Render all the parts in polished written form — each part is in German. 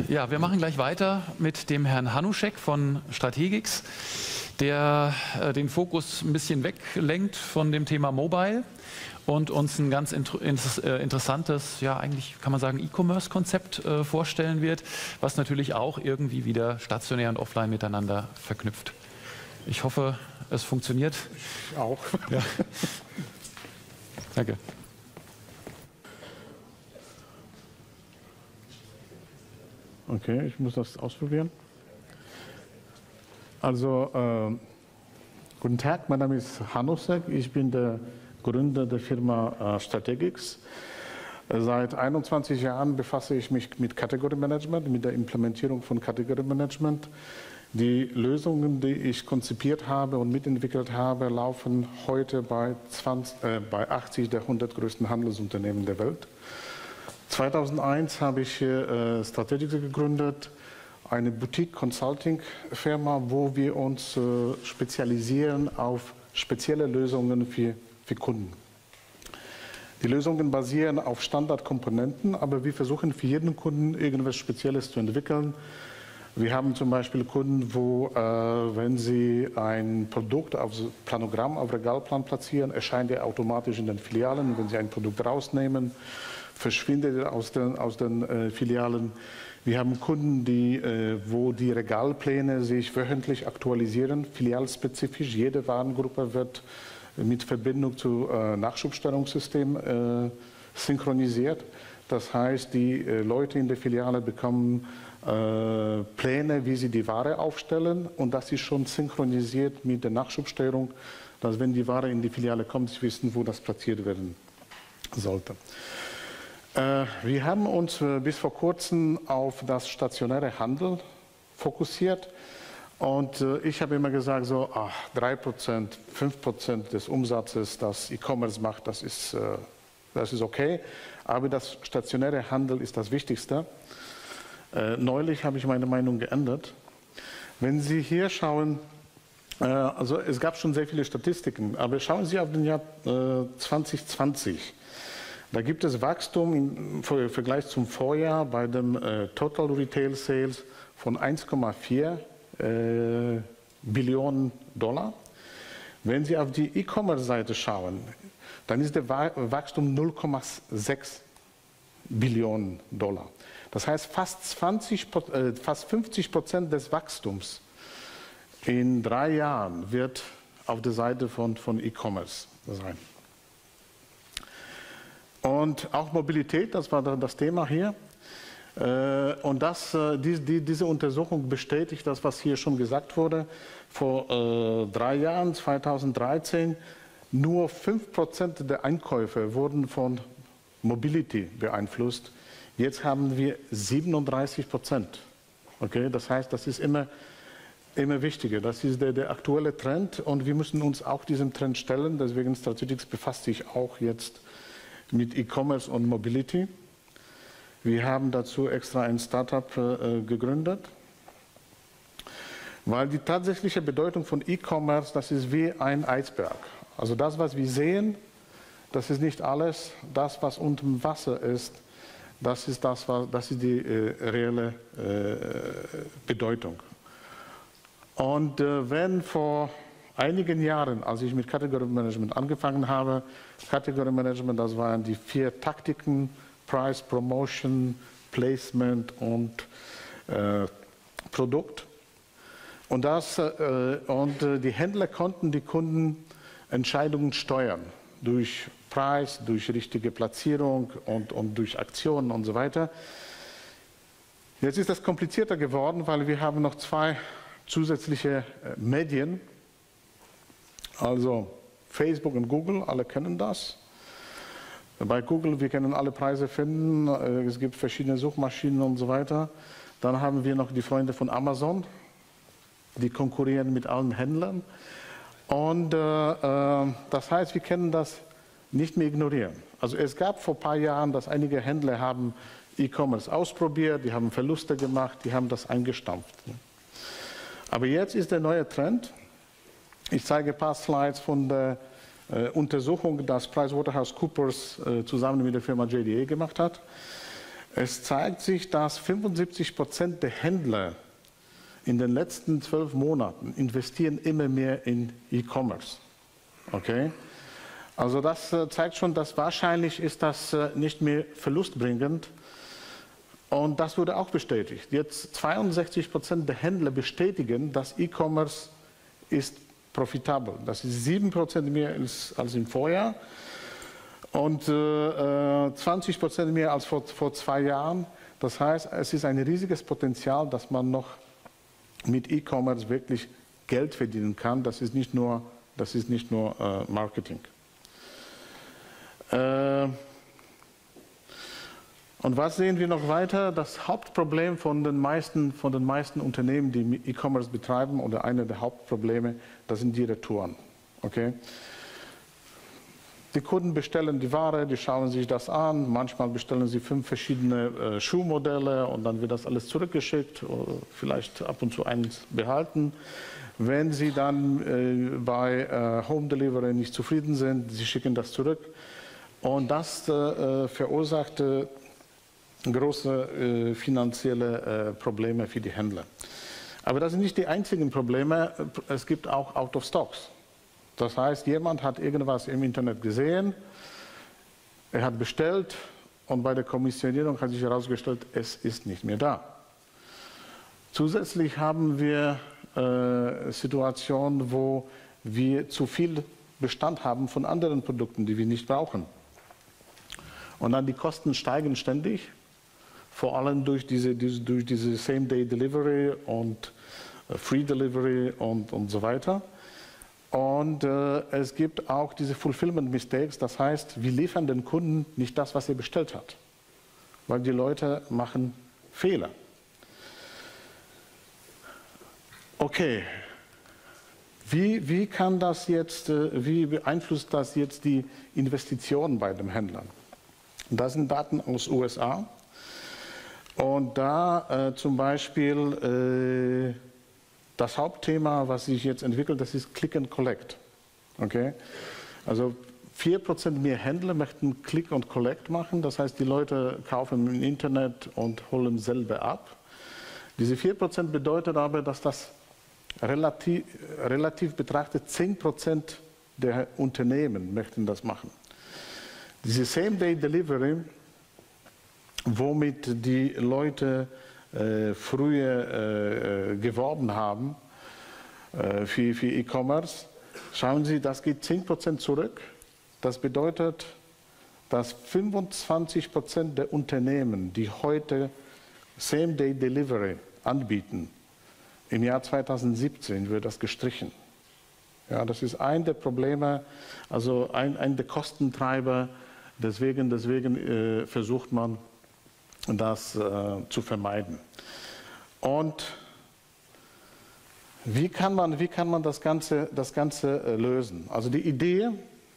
Ja, wir machen gleich weiter mit dem Herrn Hanuschek von Strategix, der den Fokus ein bisschen weglenkt von dem Thema Mobile und uns ein ganz interessantes, ja eigentlich kann man sagen, E-Commerce-Konzept vorstellen wird, was natürlich auch irgendwie wieder stationär und offline miteinander verknüpft. Ich hoffe, es funktioniert. Ich auch. Ja. Danke. Okay, ich muss das ausprobieren. Also, guten Tag, mein Name ist Hanuschek, ich bin der Gründer der Firma Strategix. Seit 21 Jahren befasse ich mich mit Category Management, mit der Implementierung von Category Management. Die Lösungen, die ich konzipiert habe und mitentwickelt habe, laufen heute bei 80 der 100 größten Handelsunternehmen der Welt. 2001 habe ich Strategix gegründet, eine Boutique-Consulting-Firma, wo wir uns spezialisieren auf spezielle Lösungen für Kunden. Die Lösungen basieren auf Standardkomponenten, aber wir versuchen für jeden Kunden irgendwas Spezielles zu entwickeln. Wir haben zum Beispiel Kunden, wo, wenn sie ein Produkt auf Planogramm, auf Regalplan platzieren, erscheint er automatisch in den Filialen. Wenn sie ein Produkt rausnehmen, verschwindet er aus den Filialen. Wir haben Kunden, wo die Regalpläne sich wöchentlich aktualisieren, filialspezifisch. Jede Warengruppe wird mit Verbindung zu Nachschubstellungssystem synchronisiert. Das heißt, die Leute in der Filiale bekommen Pläne, wie sie die Ware aufstellen, und das ist schon synchronisiert mit der Nachschubsteuerung, dass wenn die Ware in die Filiale kommt, sie wissen, wo das platziert werden sollte. Wir haben uns bis vor kurzem auf das stationäre Handel fokussiert, und ich habe immer gesagt, so 3%, 5% des Umsatzes, das E-Commerce macht, das ist okay, aber das stationäre Handel ist das Wichtigste. Neulich habe ich meine Meinung geändert. Wenn Sie hier schauen, also es gab schon sehr viele Statistiken, aber schauen Sie auf den Jahr 2020. Da gibt es Wachstum im Vergleich zum Vorjahr bei dem Total Retail Sales von 1,4 Billionen $. Wenn Sie auf die E-Commerce-Seite schauen, dann ist der Wachstum 0,6 Billionen $. Das heißt, fast 50% des Wachstums in 3 Jahren wird auf der Seite von E-Commerce sein. Und auch Mobilität, das war das Thema hier. Und diese Untersuchung bestätigt das, was hier schon gesagt wurde. Vor 3 Jahren, 2013, nur 5% der Einkäufe wurden von Mobility beeinflusst. Jetzt haben wir 37%. Okay? Das heißt, das ist immer wichtiger. Das ist der aktuelle Trend, und wir müssen uns auch diesem Trend stellen. Deswegen Strategix befasst sich auch jetzt mit E-Commerce und Mobility. Wir haben dazu extra ein Startup gegründet, weil die tatsächliche Bedeutung von E-Commerce, das ist wie ein Eisberg. Also das, was wir sehen, das ist nicht alles. Das, was unter Wasser ist, das ist die reelle Bedeutung. Und wenn vor einigen Jahren, als ich mit Category Management angefangen habe, Category Management, das waren die 4 Taktiken: Price, Promotion, Placement und Produkt. Und die Händler konnten die Kundenentscheidungen steuern durch Preis, durch richtige Platzierung und durch Aktionen und so weiter. Jetzt ist das komplizierter geworden, weil wir haben noch 2 zusätzliche Medien. Also Facebook und Google, alle kennen das. Bei Google, wir können alle Preise finden, es gibt verschiedene Suchmaschinen und so weiter. Dann haben wir noch die Freunde von Amazon, die konkurrieren mit allen Händlern. Und das heißt, wir können das nicht mehr ignorieren. Also es gab vor ein paar Jahren, dass einige Händler haben E-Commerce ausprobiert, die haben Verluste gemacht, die haben das eingestampft. Aber jetzt ist der neue Trend. Ich zeige ein paar Slides von der Untersuchung, das PricewaterhouseCoopers zusammen mit der Firma JDA gemacht hat. Es zeigt sich, dass 75% der Händler in den letzten 12 Monaten investieren immer mehr in E-Commerce. Okay? Also das zeigt schon, dass wahrscheinlich ist das nicht mehr verlustbringend. Und das wurde auch bestätigt. Jetzt 62% der Händler bestätigen, dass E-Commerce ist profitabel. Das ist 7% mehr als im Vorjahr und 20% mehr als vor 2 Jahren. Das heißt, es ist ein riesiges Potenzial, dass man noch mit E-Commerce wirklich Geld verdienen kann. Das ist nicht nur Marketing. Und was sehen wir noch weiter? Das Hauptproblem von den meisten Unternehmen, die E-Commerce betreiben, oder eine der Hauptprobleme, das sind die Retouren. Okay? Die Kunden bestellen die Ware, die schauen sich das an, manchmal bestellen sie 5 verschiedene Schuhmodelle und dann wird das alles zurückgeschickt, oder vielleicht ab und zu eins behalten. Wenn sie dann bei Home Delivery nicht zufrieden sind, sie schicken das zurück und das verursacht große finanzielle Probleme für die Händler. Aber das sind nicht die einzigen Probleme, es gibt auch Out of Stocks. Das heißt, jemand hat irgendwas im Internet gesehen, er hat bestellt und bei der Kommissionierung hat sich herausgestellt, es ist nicht mehr da. Zusätzlich haben wir Situationen, wo wir zu viel Bestand haben von anderen Produkten, die wir nicht brauchen. Und dann die Kosten steigen ständig. Vor allem durch diese Same-Day-Delivery und Free Delivery und so weiter. Und es gibt auch diese Fulfillment Mistakes, das heißt, wir liefern den Kunden nicht das, was er bestellt hat, weil die Leute machen Fehler. Okay, wie beeinflusst das jetzt die Investitionen bei den Händlern? Das sind Daten aus USA. Und da zum Beispiel das Hauptthema, was sich jetzt entwickelt, das ist Click and Collect. Okay? Also 4% mehr Händler möchten Click and Collect machen. Das heißt, die Leute kaufen im Internet und holen selber ab. Diese 4% bedeutet aber, dass das relativ betrachtet 10% der Unternehmen möchten das machen. Diese Same-Day-Delivery, womit die Leute früher geworben haben für E-Commerce, schauen Sie, das geht 10% zurück. Das bedeutet, dass 25% der Unternehmen, die heute Same-Day-Delivery anbieten, im Jahr 2017 wird das gestrichen. Ja, das ist ein der Probleme, also ein der Kostentreiber. Deswegen versucht man, das zu vermeiden. Und wie kann man das Ganze lösen? Also die Idee,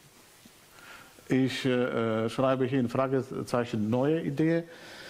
ich schreibe hier in Fragezeichen neue Idee,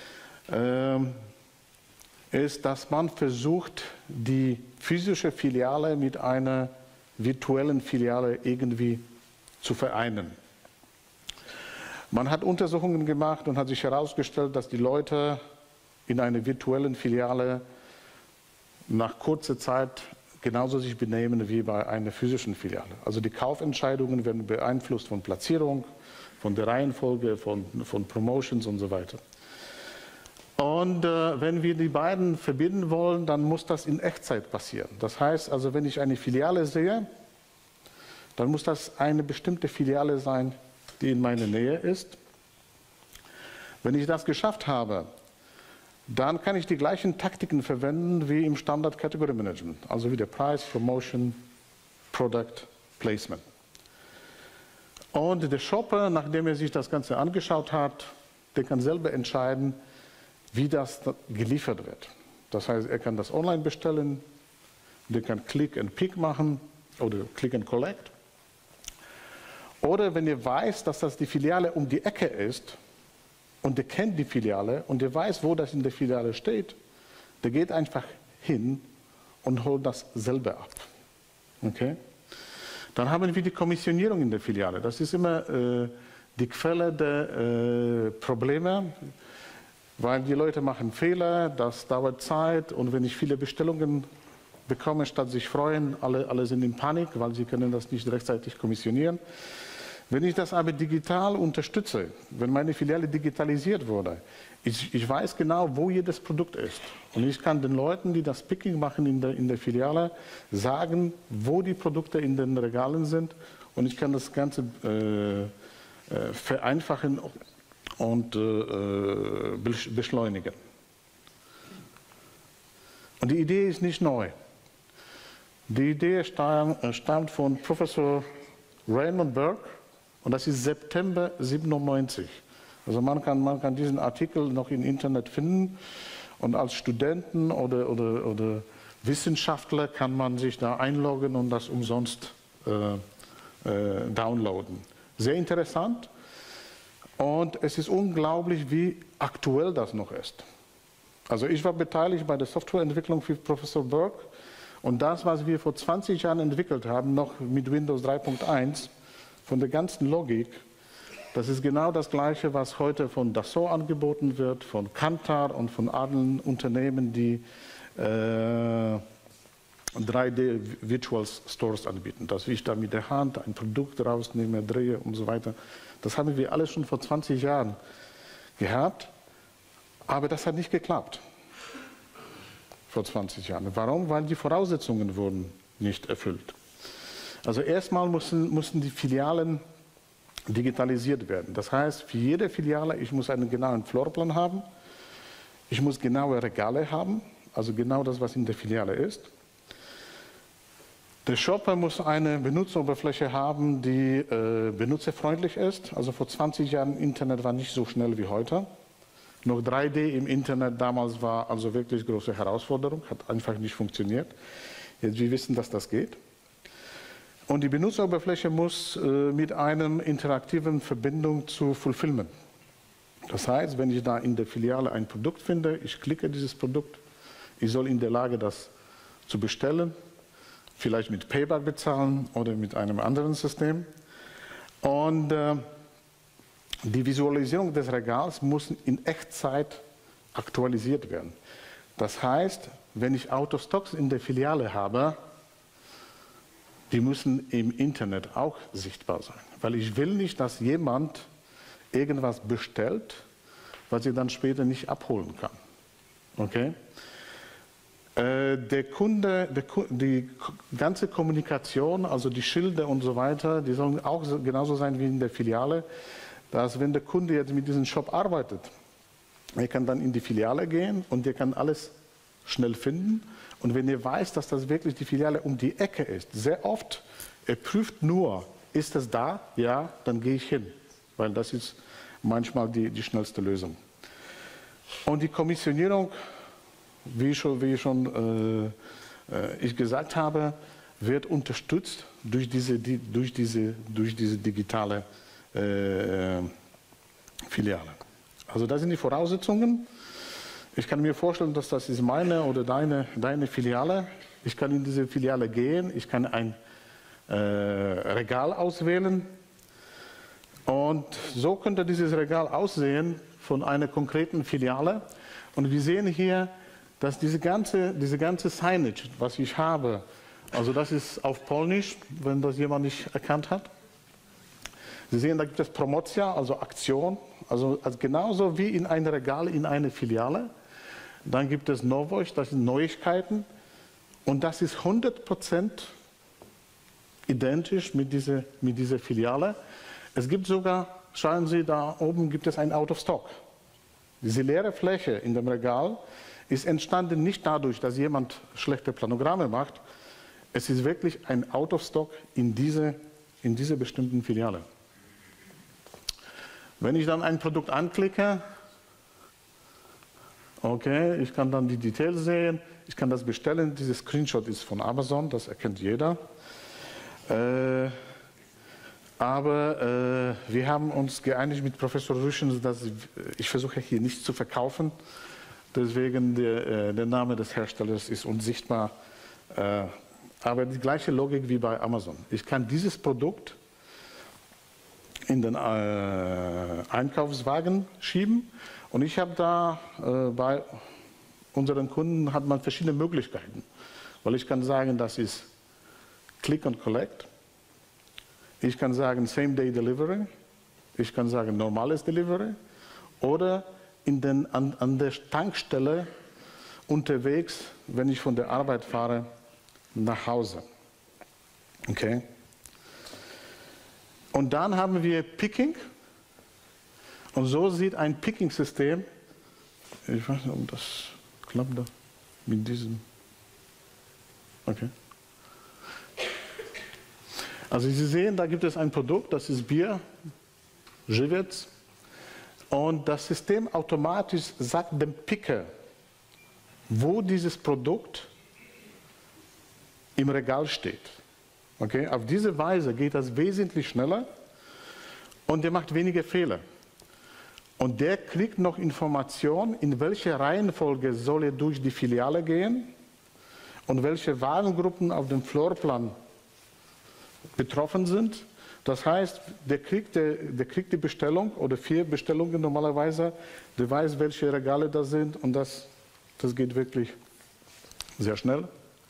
ist, dass man versucht, die physische Filiale mit einer virtuellen Filiale irgendwie zu vereinen. Man hat Untersuchungen gemacht und hat sich herausgestellt, dass die Leute in einer virtuellen Filiale nach kurzer Zeit genauso sich benehmen wie bei einer physischen Filiale. Also die Kaufentscheidungen werden beeinflusst von Platzierung, von der Reihenfolge, von Promotions und so weiter. Und wenn wir die beiden verbinden wollen, dann muss das in Echtzeit passieren. Das heißt also, wenn ich eine Filiale sehe, dann muss das eine bestimmte Filiale sein, die in meiner Nähe ist. Wenn ich das geschafft habe, dann kann ich die gleichen Taktiken verwenden wie im Standard Category Management, also wie der Preis, Promotion, Product, Placement. Und der Shopper, nachdem er sich das Ganze angeschaut hat, der kann selber entscheiden, wie das geliefert wird. Das heißt, er kann das online bestellen, der kann Click and Pick machen oder Click and Collect. Oder wenn er weiß, dass das die Filiale um die Ecke ist und er kennt die Filiale und er weiß, wo das in der Filiale steht, der geht einfach hin und holt das selber ab. Okay? Dann haben wir die Kommissionierung in der Filiale. Das ist immer die Quelle der Probleme. weil die Leute machen Fehler, das dauert Zeit und wenn ich viele Bestellungen bekomme, statt sich freuen, alle sind in Panik, weil sie können das nicht rechtzeitig kommissionieren. Wenn ich das aber digital unterstütze, wenn meine Filiale digitalisiert wurde, ich weiß genau, wo jedes Produkt ist. Und ich kann den Leuten, die das Picking machen in der Filiale, sagen, wo die Produkte in den Regalen sind. Und ich kann das Ganze vereinfachen und beschleunigen. Und die Idee ist nicht neu. Die Idee stammt von Professor Raymond Burke und das ist September 97. Also man kann diesen Artikel noch im Internet finden und als Studenten oder Wissenschaftler kann man sich da einloggen und das umsonst downloaden. Sehr interessant und es ist unglaublich, wie aktuell das noch ist. Also ich war beteiligt bei der Softwareentwicklung für Professor Burke und das, was wir vor 20 Jahren entwickelt haben, noch mit Windows 3.1, von der ganzen Logik, das ist genau das Gleiche, was heute von Dassault angeboten wird, von Kantar und von anderen Unternehmen, die 3D Virtual Stores anbieten. Dass ich da mit der Hand ein Produkt rausnehme, drehe und so weiter. Das haben wir alles schon vor 20 Jahren gehabt, aber das hat nicht geklappt. Vor 20 Jahren. Warum? Weil die Voraussetzungen wurden nicht erfüllt. Also erstmal mussten die Filialen digitalisiert werden. Das heißt, für jede Filiale, ich muss einen genauen Floorplan haben, ich muss genaue Regale haben, also genau das, was in der Filiale ist. Der Shopper muss eine Benutzeroberfläche haben, die benutzerfreundlich ist. Also vor 20 Jahren Internet war nicht so schnell wie heute. Noch 3D im Internet damals war also wirklich große Herausforderung, hat einfach nicht funktioniert. Jetzt wir wissen, dass das geht. Und die Benutzeroberfläche muss mit einer interaktiven Verbindung zu Fulfillment. Das heißt, wenn ich da in der Filiale ein Produkt finde, ich klicke dieses Produkt, ich soll in der Lage, das zu bestellen, vielleicht mit Payback bezahlen oder mit einem anderen System. Und die Visualisierung des Regals muss in Echtzeit aktualisiert werden. Das heißt, wenn ich Autostocks in der Filiale habe, die müssen im Internet auch sichtbar sein. Weil ich will nicht, dass jemand irgendwas bestellt, was er dann später nicht abholen kann. Okay? Der Kunde, die ganze Kommunikation, also die Schilder und so weiter, die sollen auch genauso sein wie in der Filiale, dass wenn der Kunde jetzt mit diesem Shop arbeitet, er kann dann in die Filiale gehen und er kann alles schnell finden. Und wenn er weiß, dass das wirklich die Filiale um die Ecke ist, sehr oft, er prüft nur, ist es da? Ja, dann gehe ich hin. Weil das ist manchmal die schnellste Lösung. Und die Kommissionierung, wie ich gesagt habe, wird unterstützt durch diese digitale Filiale. Also das sind die Voraussetzungen. Ich kann mir vorstellen, dass das ist meine oder deine Filiale. Ich kann in diese Filiale gehen, ich kann ein Regal auswählen und so könnte dieses Regal aussehen von einer konkreten Filiale. Und wir sehen hier, dass diese ganze Signage, was ich habe, also das ist auf Polnisch, wenn das jemand nicht erkannt hat. Sie sehen, da gibt es Promocja, also Aktion, also genauso wie in einem Regal in einer Filiale. Dann gibt es Nowość, das sind Neuigkeiten. Und das ist 100% identisch mit dieser Filiale. Es gibt sogar, schauen Sie, da oben gibt es ein Out of Stock. Diese leere Fläche in dem Regal ist entstanden nicht dadurch, dass jemand schlechte Planogramme macht. Es ist wirklich ein Out of Stock in dieser bestimmten Filiale. Wenn ich dann ein Produkt anklicke, okay, ich kann dann die Details sehen, ich kann das bestellen. Dieses Screenshot ist von Amazon, das erkennt jeder. Aber wir haben uns geeinigt mit Professor Rüschens, dass ich versuche hier nichts zu verkaufen. Deswegen der Name des Herstellers ist unsichtbar. Aber die gleiche Logik wie bei Amazon. Ich kann dieses Produkt in den Einkaufswagen schieben. Und ich habe da bei unseren Kunden hat man verschiedene Möglichkeiten. Weil ich kann sagen, das ist Click and Collect. Ich kann sagen Same-Day Delivery. Ich kann sagen normales Delivery. Oder an der Tankstelle unterwegs, wenn ich von der Arbeit fahre, nach Hause. Okay? Und dann haben wir Picking. Und so sieht ein Picking-System, ich weiß nicht, ob das klappt da mit diesem. Okay. Also Sie sehen, da gibt es ein Produkt, das ist Bier, Żywiec. Und das System automatisch sagt dem Picker, wo dieses Produkt im Regal steht. Okay? Auf diese Weise geht das wesentlich schneller und der macht weniger Fehler. Und der kriegt noch Informationen, in welcher Reihenfolge soll er durch die Filiale gehen und welche Warengruppen auf dem Floorplan betroffen sind. Das heißt, der kriegt die Bestellung oder 4 Bestellungen normalerweise, der weiß, welche Regale da sind und das geht wirklich sehr schnell.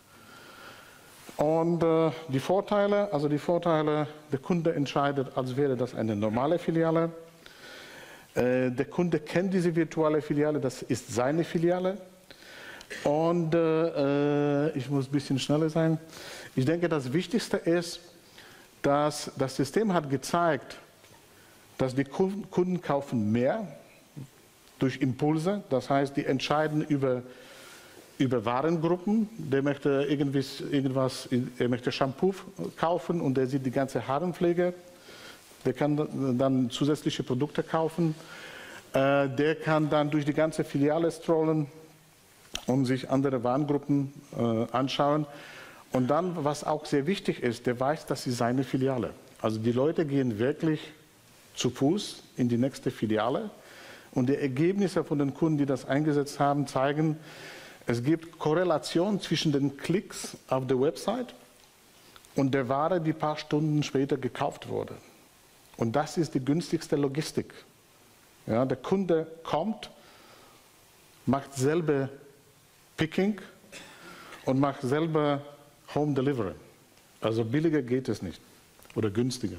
Und die Vorteile, der Kunde entscheidet, als wäre das eine normale Filiale. Der Kunde kennt diese virtuelle Filiale, das ist seine Filiale. Und ich muss ein bisschen schneller sein. Ich denke, das Wichtigste ist, dass das System hat gezeigt, dass die Kunden kaufen mehr durch Impulse. Das heißt, die entscheiden über Warengruppen. Der möchte er möchte Shampoo kaufen und der sieht die ganze Haarenpflege. Der kann dann zusätzliche Produkte kaufen. Der kann dann durch die ganze Filiale strollen und sich andere Warengruppen anschauen. Und dann, was auch sehr wichtig ist, der weiß, das ist seine Filiale. Also die Leute gehen wirklich zu Fuß in die nächste Filiale. Und die Ergebnisse von den Kunden, die das eingesetzt haben, zeigen, es gibt Korrelation zwischen den Klicks auf der Website und der Ware, die ein paar Stunden später gekauft wurde. Und das ist die günstigste Logistik. Ja, der Kunde kommt, macht selber Picking und macht selber Home Delivery. Also billiger geht es nicht oder günstiger.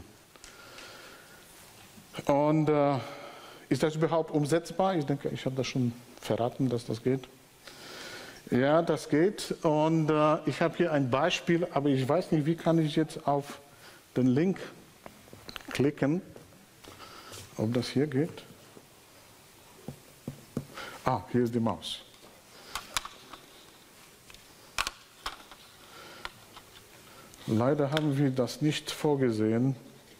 Und ist das überhaupt umsetzbar? Ich denke, ich habe das schon verraten, dass das geht. Ja, das geht. Und ich habe hier ein Beispiel, aber ich weiß nicht, wie kann ich jetzt auf den Link klicken, ob das hier geht. Ah, hier ist die Maus. Leider haben wir das nicht vorgesehen.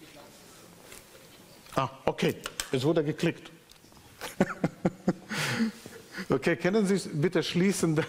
Ah, okay, es wurde geklickt. Okay, können Sie es bitte schließen?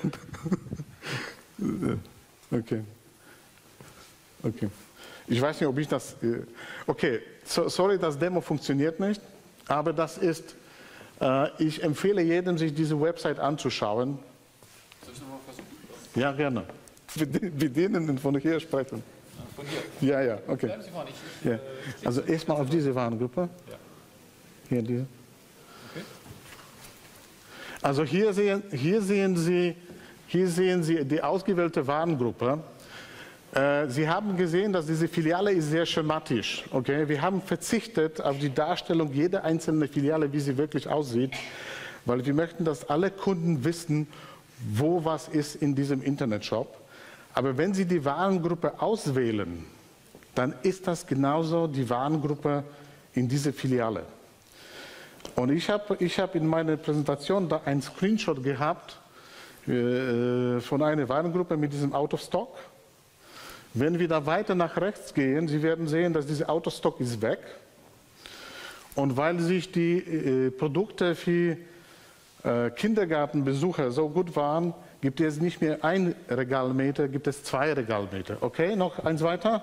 Okay. Okay. Ich weiß nicht, ob ich das... Okay, sorry, das Demo funktioniert nicht, aber das ist... ich empfehle jedem, sich diese Website anzuschauen. Soll ich es nochmal versuchen? Ja, gerne. Bedienen von hier sprechen. Von hier? Ja, ja, okay. Bleiben Sie vorne. Ja. Also erstmal auf diese Warengruppe. Ja. Hier diese. Okay. Also hier sehen Sie die ausgewählte Warengruppe. Sie haben gesehen, dass diese Filiale ist sehr schematisch. Okay? Wir haben verzichtet auf die Darstellung jeder einzelnen Filiale, wie sie wirklich aussieht, weil wir möchten, dass alle Kunden wissen, wo was ist in diesem Internetshop. Aber wenn Sie die Warengruppe auswählen, dann ist das genauso die Warengruppe in dieser Filiale. Und ich hab in meiner Präsentation da einen Screenshot gehabt von einer Warengruppe mit diesem Out of Stock. Wenn wir da weiter nach rechts gehen, Sie werden sehen, dass dieser Out of Stock ist weg. Und weil sich die Produkte für Kindergartenbesucher so gut waren, gibt es nicht mehr ein Regalmeter, gibt es 2 Regalmeter. Okay, noch eins weiter.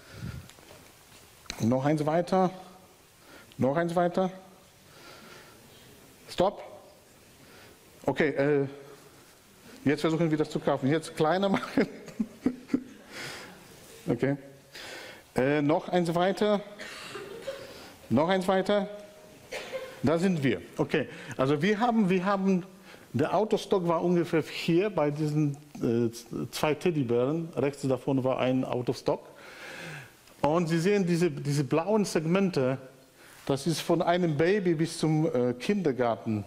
Noch eins weiter. Noch eins weiter. Stopp. Okay, jetzt versuchen wir das zu kaufen. Jetzt kleiner machen. Okay. Noch eins weiter. Noch eins weiter. Da sind wir. Okay, also wir haben der Autostock war ungefähr hier bei diesen 2 Teddybären. Rechts davon war ein Autostock. Und Sie sehen diese blauen Segmente, das ist von einem Baby bis zum Kindergartenkind.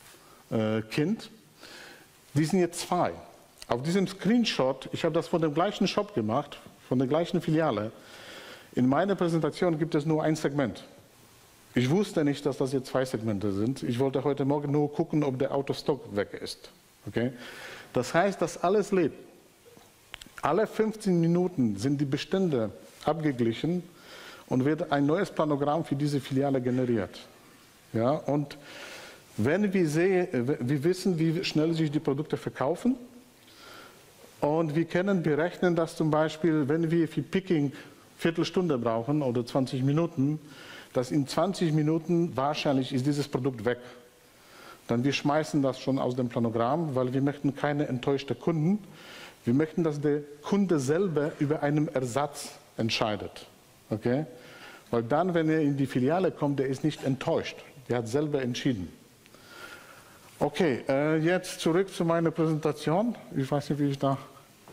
Die sind jetzt 2. Auf diesem Screenshot, ich habe das von dem gleichen Shop gemacht, von der gleichen Filiale. In meiner Präsentation gibt es nur ein Segment. Ich wusste nicht, dass das jetzt 2 Segmente sind. Ich wollte heute Morgen nur gucken, ob der Autostock weg ist. Okay? Das heißt, dass alles lebt. Alle 15 Minuten sind die Bestände abgeglichen und wird ein neues Planogramm für diese Filiale generiert. Ja? Und wenn wir wissen, wie schnell sich die Produkte verkaufen, und wir können berechnen, dass zum Beispiel, wenn wir für Picking Viertelstunde brauchen oder 20 Minuten, dass in 20 Minuten wahrscheinlich ist dieses Produkt weg. Dann wir schmeißen das schon aus dem Planogramm, weil wir möchten keine enttäuschten Kunden. Wir möchten, dass der Kunde selber über einen Ersatz entscheidet. Okay? Weil dann, wenn er in die Filiale kommt, der ist nicht enttäuscht. Der hat selber entschieden. Okay, jetzt zurück zu meiner Präsentation. Ich weiß nicht, wie ich da...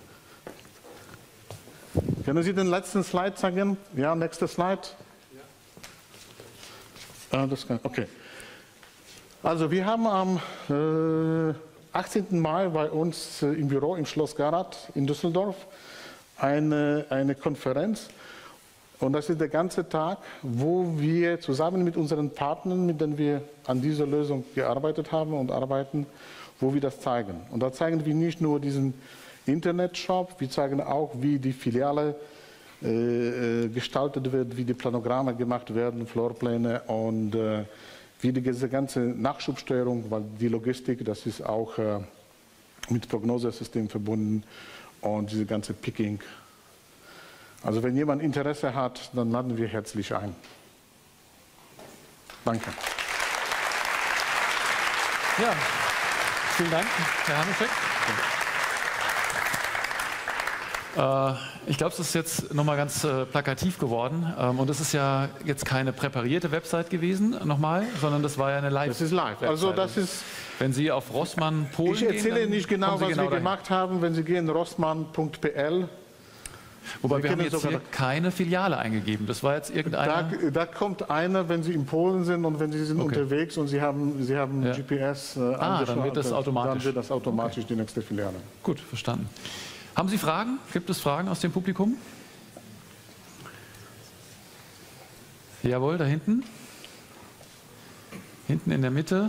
Können Sie den letzten Slide zeigen? Ja, nächster Slide. Okay. Also wir haben am 18. Mai bei uns im Büro im Schloss Garat in Düsseldorf eine Konferenz. Und das ist der ganze Tag, wo wir zusammen mit unseren Partnern, mit denen wir an dieser Lösung gearbeitet haben und arbeiten, wo wir das zeigen. Und da zeigen wir nicht nur diesen Internetshop, wir zeigen auch, wie die Filiale gestaltet wird, wie die Planogramme gemacht werden, Floorpläne und wie diese ganze Nachschubsteuerung, weil die Logistik, das ist auch mit Prognosesystem verbunden und diese ganze Picking. Also wenn jemand Interesse hat, dann laden wir herzlich ein. Danke. Ja, vielen Dank, Herr Hanuschek. Ich glaube, es ist jetzt nochmal ganz plakativ geworden. Und es ist ja jetzt keine präparierte Website gewesen, nochmal, sondern das war ja eine Live-Website. Das ist live. Also das ist... Wenn Sie auf Rossmann Polen gehen... Ich erzähle nicht genau, was wir gemacht haben. Wenn Sie gehen, rossmann.pl. Wobei wir haben jetzt hier keine Filiale eingegeben. Das war jetzt irgendeine... Da kommt einer, wenn Sie in Polen sind und wenn Sie sind unterwegs und Sie haben ja. GPS angeschaut, dann wird das automatisch die nächste Filiale. Gut, verstanden. Haben Sie Fragen? Gibt es Fragen aus dem Publikum? Jawohl, da hinten. Hinten in der Mitte.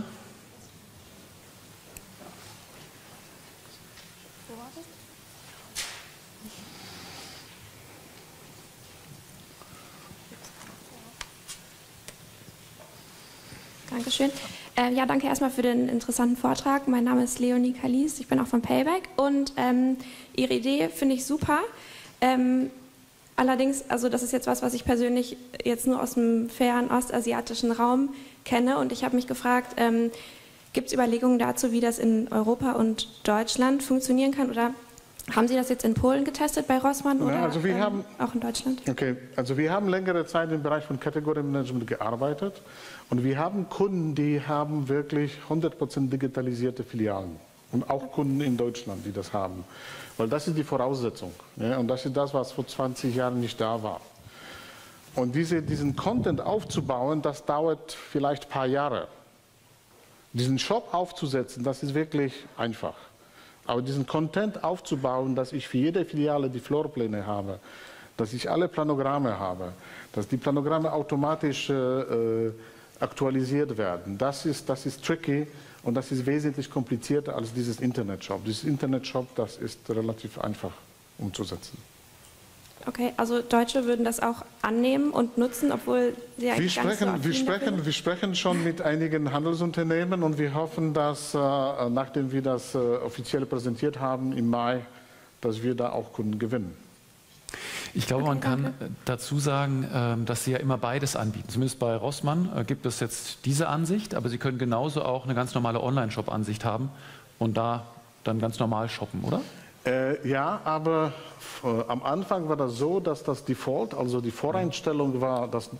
Dankeschön. Ja, danke erstmal für den interessanten Vortrag. Mein Name ist Leonie Kalis, ich bin auch von Payback und Ihre Idee finde ich super. Allerdings, also das ist jetzt was ich persönlich jetzt nur aus dem fernen ostasiatischen Raum kenne und ich habe mich gefragt, gibt es Überlegungen dazu, wie das in Europa und Deutschland funktionieren kann oder haben Sie das jetzt in Polen getestet bei Rossmann oder also wir haben, auch in Deutschland? Okay, also wir haben längere Zeit im Bereich von Category Management gearbeitet und wir haben Kunden, die haben wirklich 100% digitalisierte Filialen und auch Kunden in Deutschland, die das haben, weil das ist die Voraussetzung, ja, und das ist das, was vor 20 Jahren nicht da war. Und diesen Content aufzubauen, das dauert vielleicht ein paar Jahre. Diesen Shop aufzusetzen, das ist wirklich einfach. Aber diesen Content aufzubauen, dass ich für jede Filiale die Floorpläne habe, dass ich alle Planogramme habe, dass die Planogramme automatisch aktualisiert werden, das ist tricky und das ist wesentlich komplizierter als dieses Internetshop. Dieses Internetshop, das ist relativ einfach umzusetzen. Okay, also Deutsche würden das auch annehmen und nutzen, obwohl sie eigentlich wir sprechen schon mit einigen Handelsunternehmen und wir hoffen, dass, nachdem wir das offiziell präsentiert haben im Mai, dass wir da auch Kunden gewinnen. Ich glaube, man kann dazu sagen, dass Sie ja immer beides anbieten. Zumindest bei Rossmann gibt es jetzt diese Ansicht, aber Sie können genauso auch eine ganz normale Online-Shop-Ansicht haben und da dann ganz normal shoppen, oder? Ja, aber am Anfang war das so, dass das Default, also die Voreinstellung war, dass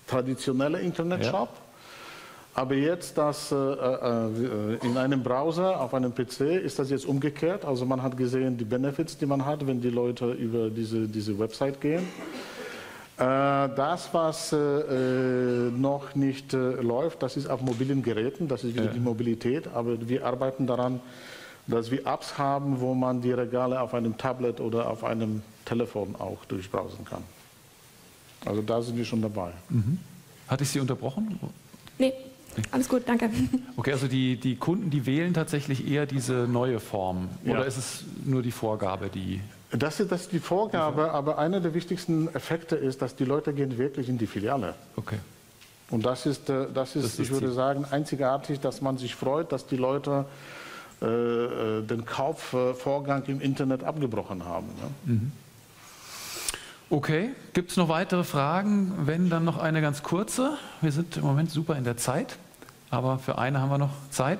traditionelle Internetshop. Ja. Aber jetzt in einem Browser, auf einem PC, ist das jetzt umgekehrt. Also man hat gesehen, die Benefits, die man hat, wenn die Leute über diese Website gehen. Das, was noch nicht läuft, das ist auf mobilen Geräten, das ist wieder die Mobilität. Aber wir arbeiten daran, dass wir Apps haben, wo man die Regale auf einem Tablet oder auf einem Telefon auch durchbrowsen kann. Also da sind wir schon dabei. Mhm. Hatte ich Sie unterbrochen? Nee. Alles gut, danke. Okay, also die Kunden, die wählen tatsächlich eher diese neue Form. Oder ist es nur die Vorgabe, die... Das ist die Vorgabe, aber einer der wichtigsten Effekte ist, dass die Leute gehen wirklich in die Filiale. Okay. Und das ist ich würde sagen, einzigartig, dass man sich freut, dass die Leute den Kaufvorgang im Internet abgebrochen haben. Ne? Mhm. Okay, gibt es noch weitere Fragen? Wenn, dann noch eine ganz kurze. Wir sind im Moment super in der Zeit, aber für eine haben wir noch Zeit.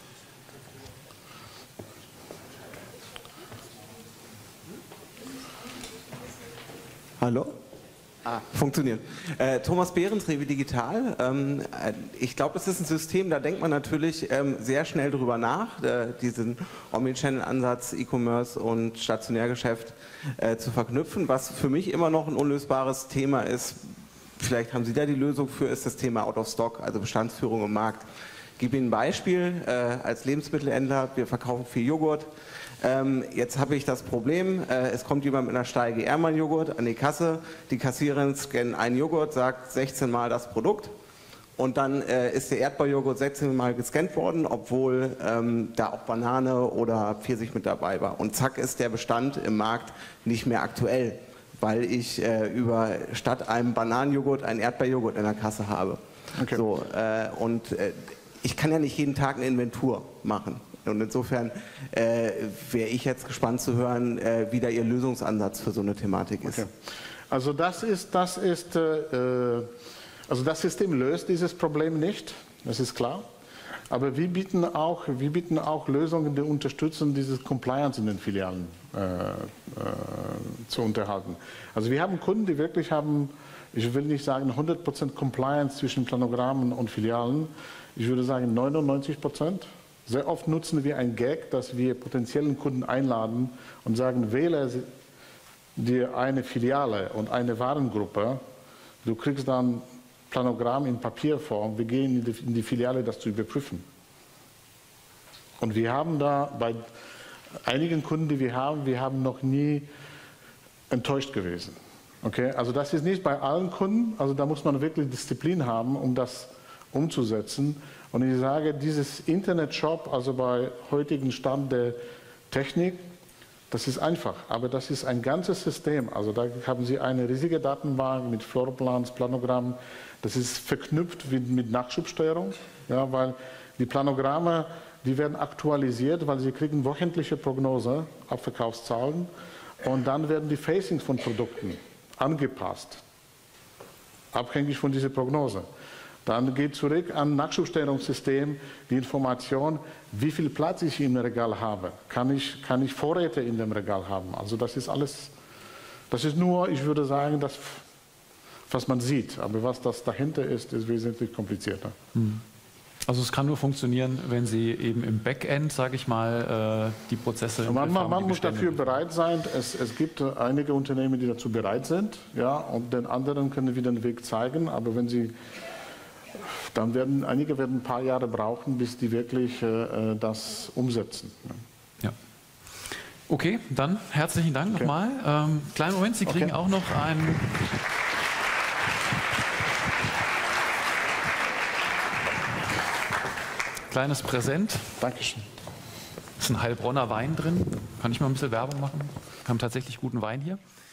Hallo? Funktioniert. Thomas Behrens, Rewe Digital. Ich glaube, das ist ein System, da denkt man natürlich sehr schnell drüber nach, diesen Omnichannel-Ansatz, E-Commerce und Stationärgeschäft zu verknüpfen. Was für mich immer noch ein unlösbares Thema ist, vielleicht haben Sie da die Lösung für, ist das Thema Out of Stock, also Bestandsführung im Markt. Ich gebe Ihnen ein Beispiel. Als Lebensmittelhändler, wir verkaufen viel Joghurt. Jetzt habe ich das Problem, es kommt jemand mit einer Steige Ehrmann-Joghurt an die Kasse, die Kassiererin scannt einen Joghurt, sagt 16 Mal das Produkt und dann ist der Erdbeerjoghurt 16 Mal gescannt worden, obwohl da auch Banane oder Pfirsich mit dabei war. Und zack ist der Bestand im Markt nicht mehr aktuell, weil ich statt einem Bananenjoghurt einen Erdbeerjoghurt in der Kasse habe. Okay. So, ich kann ja nicht jeden Tag eine Inventur machen. Und insofern wäre ich jetzt gespannt zu hören, wie da Ihr Lösungsansatz für so eine Thematik ist. Okay. Also das System löst dieses Problem nicht, das ist klar. Aber wir bieten auch Lösungen, die unterstützen, dieses Compliance in den Filialen zu unterhalten. Also wir haben Kunden, die wirklich haben, ich will nicht sagen 100% Compliance zwischen Planogrammen und Filialen, ich würde sagen 99%. Sehr oft nutzen wir ein Gag, dass wir potenziellen Kunden einladen und sagen, wähle dir eine Filiale und eine Warengruppe, du kriegst dann Planogramm in Papierform, wir gehen in die Filiale, das zu überprüfen. Und wir haben da bei einigen Kunden, die wir haben noch nie enttäuscht gewesen. Okay? Also das ist nicht bei allen Kunden, also da muss man wirklich Disziplin haben, um das umzusetzen. Und ich sage, dieses Internet-Shop, also bei heutigen Stand der Technik, das ist einfach, aber das ist ein ganzes System. Also da haben Sie eine riesige Datenbank mit Floorplans, Planogrammen, das ist verknüpft mit Nachschubsteuerung, ja, weil die Planogramme, die werden aktualisiert, weil Sie kriegen wöchentliche Prognose, Abverkaufszahlen, und dann werden die Facings von Produkten angepasst, abhängig von dieser Prognose. Dann geht zurück an Nachschubsteuerungssystem die Information, wie viel Platz ich im Regal habe. Kann ich Vorräte in dem Regal haben? Also das ist alles, das ist nur, ich würde sagen, das, was man sieht. Aber was das dahinter ist, ist wesentlich komplizierter. Also es kann nur funktionieren, wenn Sie eben im Backend, sage ich mal, die Prozesse... Man muss dafür bereit sein. Es gibt einige Unternehmen, die dazu bereit sind. Ja, und den anderen können wir den Weg zeigen. Aber wenn Sie... Einige werden ein paar Jahre brauchen, bis die wirklich das umsetzen. Ja. Okay, dann herzlichen Dank nochmal. Kleinen Moment, Sie kriegen auch noch ein kleines Präsent. Dankeschön. Da ist ein Heilbronner Wein drin. Kann ich mal ein bisschen Werbung machen? Wir haben tatsächlich guten Wein hier.